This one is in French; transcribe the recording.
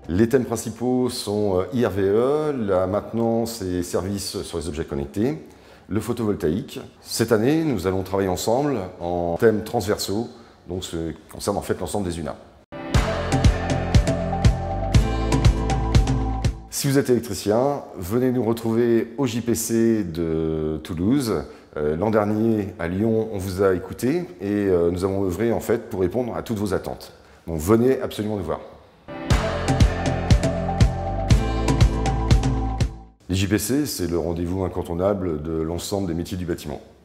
Les thèmes principaux sont IRVE, la maintenance et services sur les objets connectés, le photovoltaïque. Cette année, nous allons travailler ensemble en thèmes transversaux, donc ce qui concerne en fait l'ensemble des UNA. Si vous êtes électricien, venez nous retrouver au JPC de Toulouse. L'an dernier, à Lyon, on vous a écouté et nous avons œuvré en fait pour répondre à toutes vos attentes. Donc venez absolument nous voir. Les JPC, c'est le rendez-vous incontournable de l'ensemble des métiers du bâtiment.